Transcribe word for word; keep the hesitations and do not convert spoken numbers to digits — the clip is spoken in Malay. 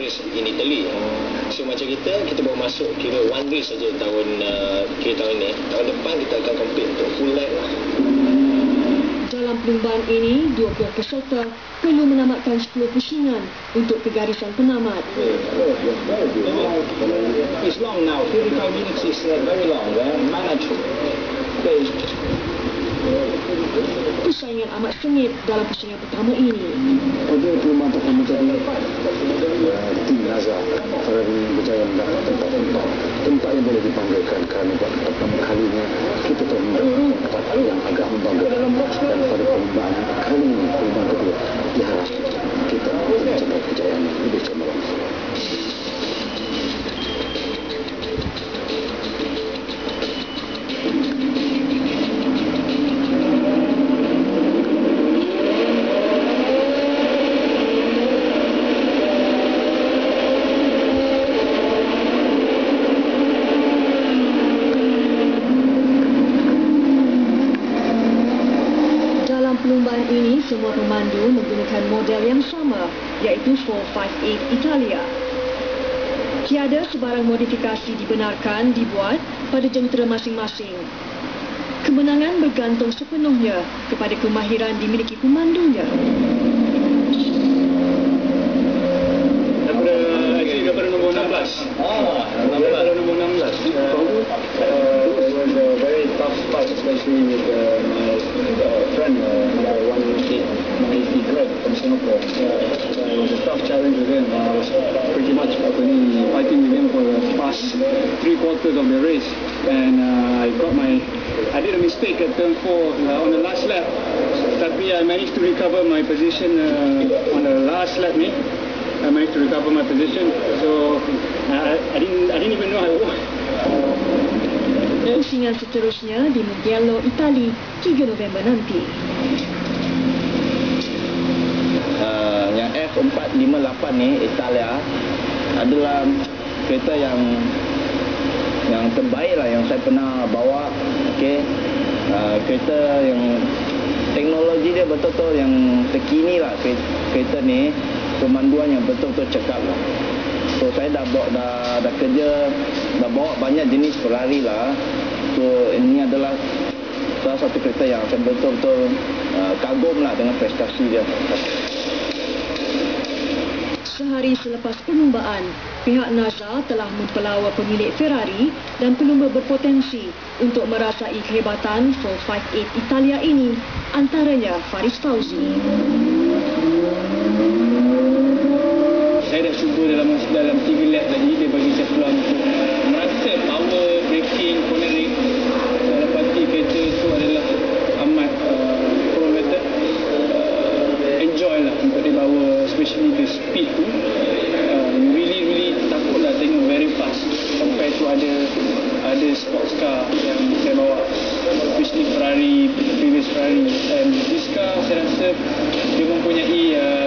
race in Italy. So macam kita, kita baru masuk kira one race saja tahun uh, kira tahun ni. Tahun depan kita akan compete untuk full lap lah. Dalam perlumbaan ini, dua puluh peserta perlu menamatkan sepuluh pusingan untuk ke garisan penamat. It's long now, forty-five minutes is uh, very long, uh, manageable. Persaingan amat sengit dalam pusingan pertama ini. Pada perlumbaan pertama tadi, tim Nazar Ferrari berjaya mendapat tempat-tempat tempat yang boleh dipanggilkan kerana buat pertama kalinya kita telah mendapat tempat yang agak membanggakan. Dan pada perlumbaan kali ini, perlumbaan kedua, diharap kita mencapai kejayaan lebih cemerlang. Perlumbaan ini semua pemandu menggunakan model yang sama, iaitu four five eight Italia. Tiada sebarang modifikasi dibenarkan dibuat pada jentera masing-masing. Kemenangan bergantung sepenuhnya kepada kemahiran dimiliki pemandunya. Daripada actually daripada nombor enam belas. Ah, daripada nombor enam belas. It was a very tough fight, especially with uh, my uh, friend, uh, number one eighty Greg from Singapore. Uh, so it was a tough challenge with him. Uh, I was pretty much fighting with him for the past three quarters of the race, and uh, I got my, I did a mistake at turn four uh, on the last lap. Tapi I managed to recover my position uh, on the last lap. Me, I managed to recover my position. So I, I didn't, I didn't even know I won. Pusingan seterusnya di Mugello, Italia, tiga November nanti. Uh, yang F four five eight ni, Italia, adalah kereta yang yang terbaik lah yang saya pernah bawa. Okay. Uh, kereta yang teknologi dia betul-betul yang terkini lah. Kereta ni pemanduan yang betul-betul cekap lah. So saya dah bawa, dah, dah kerja, dah bawa banyak jenis Ferrari lah. So ini adalah salah satu kereta yang saya betul-betul uh, kagum lah dengan prestasi dia. Sehari selepas perlumbaan, pihak Nazar telah mempelawa pemilik Ferrari dan pelumba berpotensi untuk merasai kehebatan four five eight Italia ini, antaranya Faris Fauzi. Saya dah cuba dalam dalam tiga lap tadi, dia bagi saya peluang untuk merasa power braking, cornering. Saya dapati kereta itu adalah amat uh, pro method. Uh, enjoy lah untuk dibawa, especially the speed tu. Uh, really really takut lah tengok very fast compared to ada ada sports car yang saya bawa, especially Ferrari, previous Ferrari. And this car saya rasa dia mempunyai uh,